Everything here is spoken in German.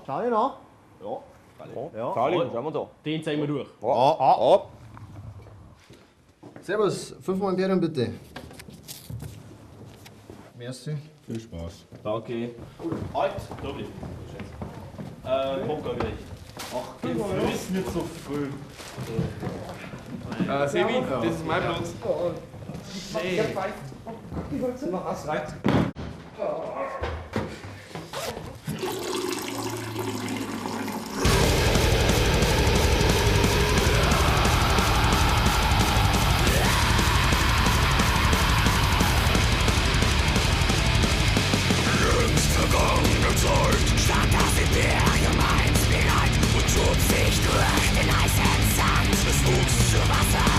Zahle ich noch? Ja. Zahle ich, schauen wir da. Den zeigen wir durch. Servus, 5-mal Imperium bitte. Merci. Viel Spaß. Danke. Alt, doppelt. Popcorn gleich. Ach, gefrühst nicht so früh. Sebi, das ist mein Platz. Nee. Ich wollte noch was rein. Stand das Imperium einst bereit und schob sich durch den heißen Sand. Es wuchs zu Wasser.